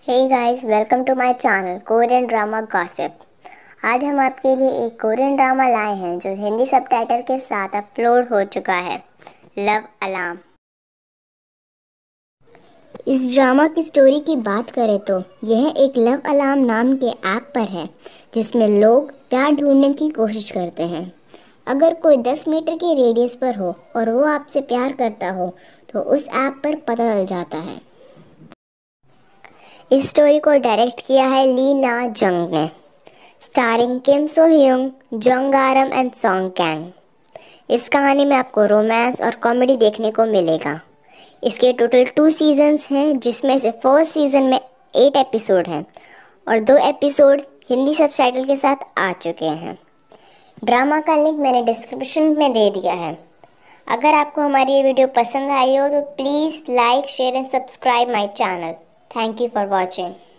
Hey guys, welcome to my channel Korean drama gossip. आज हम आपके लिए एक कोरियन ड्रामा लाए हैं जो हिंदी सबटाइटल के साथ अपलोड हो चुका है, लव अलार्म। इस ड्रामा की स्टोरी की बात करें तो यह एक लव अलार्म नाम के ऐप पर है जिसमें लोग प्यार ढूंढने की कोशिश करते हैं। अगर कोई 10 मीटर की रेडियस पर हो और वो आपसे प्यार करता हो तो उस ऐप पर पता चल जाता है। इस स्टोरी को डायरेक्ट किया है ली ना जंग ने, स्टारिंग किम सो ह्यूंग, जंग आरम एंड सॉन्ग कैंग। इस कहानी में आपको रोमांस और कॉमेडी देखने को मिलेगा। इसके टोटल 2 सीजन्स हैं जिसमें से फर्स्ट सीजन में 8 एपिसोड हैं और 2 एपिसोड हिंदी सबटाइटल के साथ आ चुके हैं। ड्रामा का लिंक मैंने डिस्क्रिप्शन में दे दिया है। अगर आपको हमारी ये वीडियो पसंद आई हो तो please like share and subscribe my channel. Thank you for watching.